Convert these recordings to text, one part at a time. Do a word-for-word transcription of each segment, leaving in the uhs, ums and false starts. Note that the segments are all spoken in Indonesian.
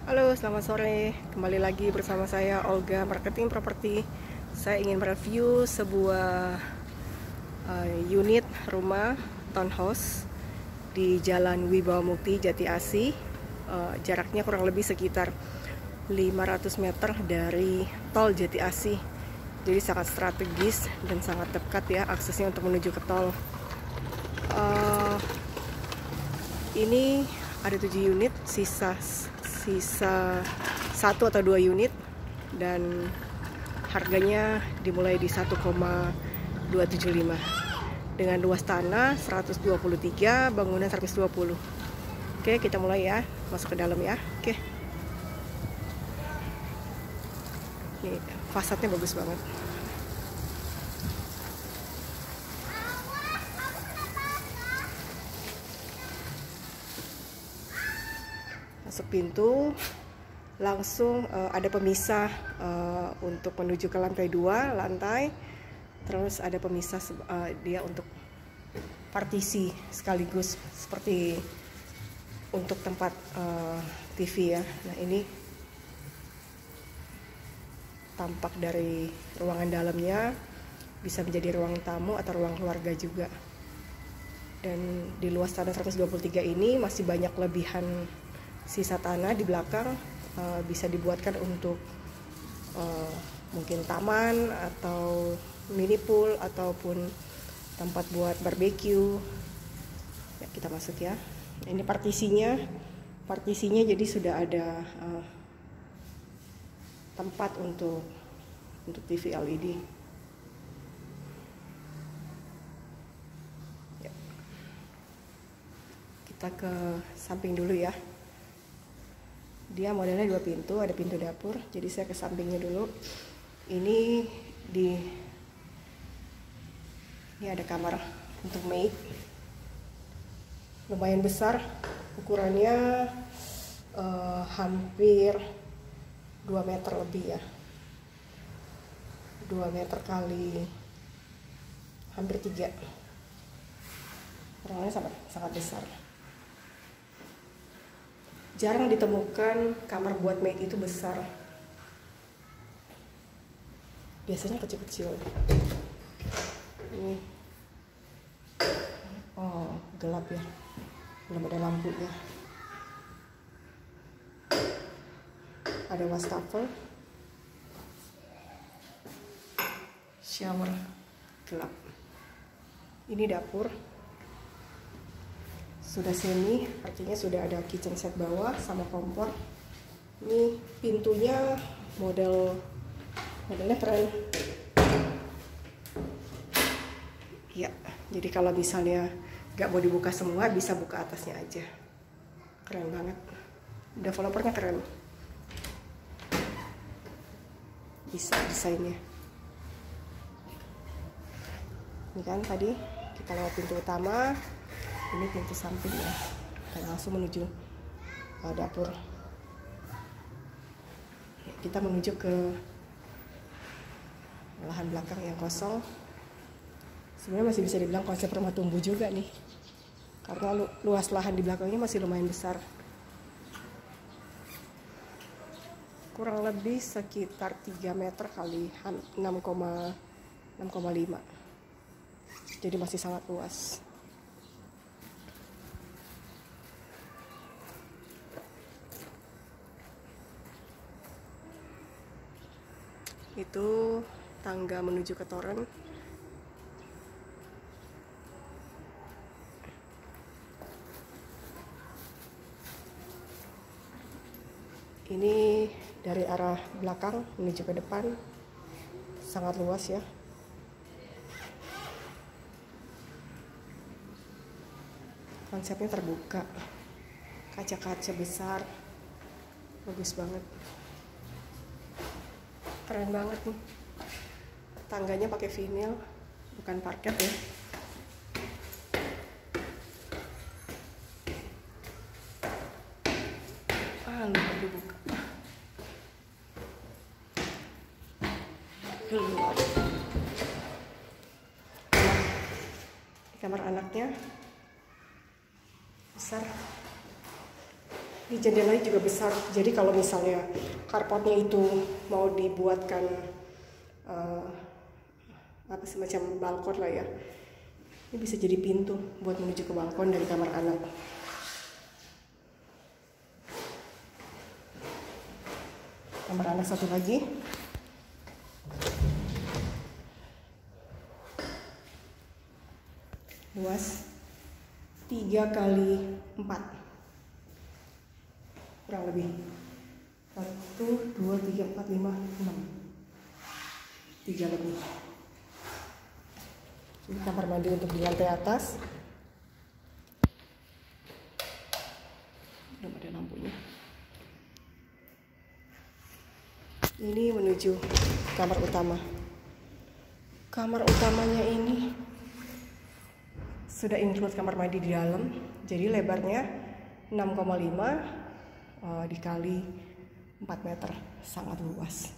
Halo, selamat sore. Kembali lagi bersama saya Olga, Marketing Properti. Saya ingin mereview sebuah uh, unit rumah townhouse di Jalan Wibawa Mukti, Jati Asih. Uh, jaraknya kurang lebih sekitar lima ratus meter dari tol Jati Asih. Jadi sangat strategis dan sangat dekat ya aksesnya untuk menuju ke tol. Uh, ini ada tujuh unit, sisa sisa satu atau dua unit, dan harganya dimulai di satu koma dua tujuh lima dengan luas tanah seratus dua puluh tiga, bangunan seratus dua puluh. Oke, kita mulai ya, masuk ke dalam ya. Oke, ini fasadnya bagus banget. Masuk pintu, langsung uh, ada pemisah uh, untuk menuju ke lantai dua lantai. Terus ada pemisah uh, dia untuk partisi sekaligus seperti untuk tempat uh, T V ya. Nah, ini tampak dari ruangan dalamnya, bisa menjadi ruang tamu atau ruang keluarga juga. Dan di luas tanah seratus dua puluh tiga ini masih banyak lebihan sisa tanah di belakang, uh, bisa dibuatkan untuk uh, mungkin taman atau mini pool ataupun tempat buat barbeque. Ya, kita masuk ya. Ini partisinya, partisinya jadi sudah ada uh, tempat untuk untuk T V L E D. Ya. Kita ke samping dulu ya. Dia modelnya dua pintu, ada pintu dapur, jadi saya ke sampingnya dulu. Ini di ini ada kamar untuk maid, lumayan besar, ukurannya uh, hampir dua meter lebih ya, dua meter kali hampir tiga, ruangannya sangat sangat besar. Jarang ditemukan kamar buat maid itu besar. Biasanya kecil-kecil. Ini, oh gelap ya, belum ada lampunya. Ada wastafel, shower gelap. Ini dapur. Sudah semi, artinya sudah ada kitchen set bawah sama kompor. Ini pintunya model modelnya keren. Ya, jadi kalau misalnya nggak mau dibuka semua, bisa buka atasnya aja. Keren banget. Developernya keren. Bisa desainnya. Ini kan tadi kita lewat pintu utama. Ini pintu samping ya, dan langsung menuju uh, dapur. Ya, kita menuju ke lahan belakang yang kosong. Sebenarnya masih bisa dibilang konsep rumah tumbuh juga nih, karena lu, luas lahan di belakangnya masih lumayan besar. Kurang lebih sekitar tiga meter kali enam koma lima. Jadi masih sangat luas. Itu tangga menuju ke toren. Ini dari arah belakang menuju ke depan, sangat luas ya. Konsepnya terbuka, kaca-kaca besar, bagus banget. Keren banget nih. Tangganya pakai vinil, bukan parket ya. Ah, lupa dibuka. Keluar. Di kamar anaknya besar. Ini jendelanya juga besar, jadi kalau misalnya carportnya itu mau dibuatkan uh, apa semacam balkon lah ya, ini bisa jadi pintu buat menuju ke balkon dari kamar anak. Kamar anak satu lagi. Luas tiga kali empat, kurang lebih satu, dua, tiga, empat, lima, enam, tiga lebih. Ini kamar mandi untuk di lantai atas. Belum ada lampunya. Ini menuju kamar utama. Kamar utamanya ini sudah include kamar mandi di dalam, jadi lebarnya enam koma lima uh, dikali empat meter, sangat luas.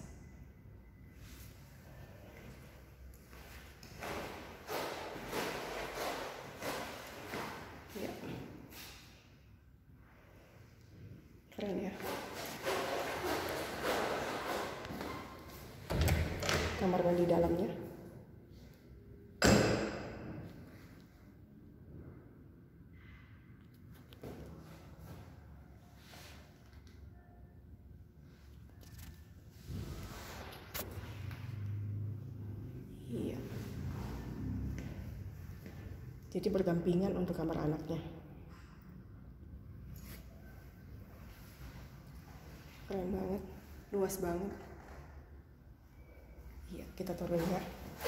Ya. Keren ya. Kamar mandi dalamnya. Iya. Jadi berdampingan untuk kamar anaknya. Keren banget, luas banget. Iya, kita turun ya.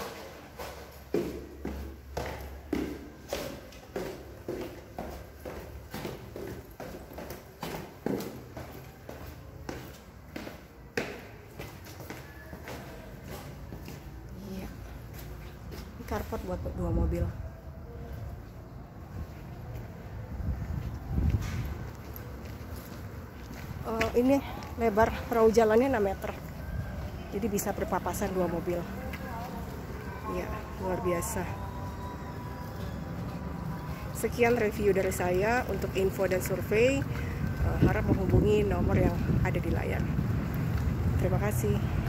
Iya. Ini carport buat dua mobil. Uh, ini lebar perahu jalannya enam meter. Jadi bisa berpapasan dua mobil. Ya, luar biasa. Sekian review dari saya. Untuk info dan survei, uh, harap menghubungi nomor yang ada di layar. Terima kasih.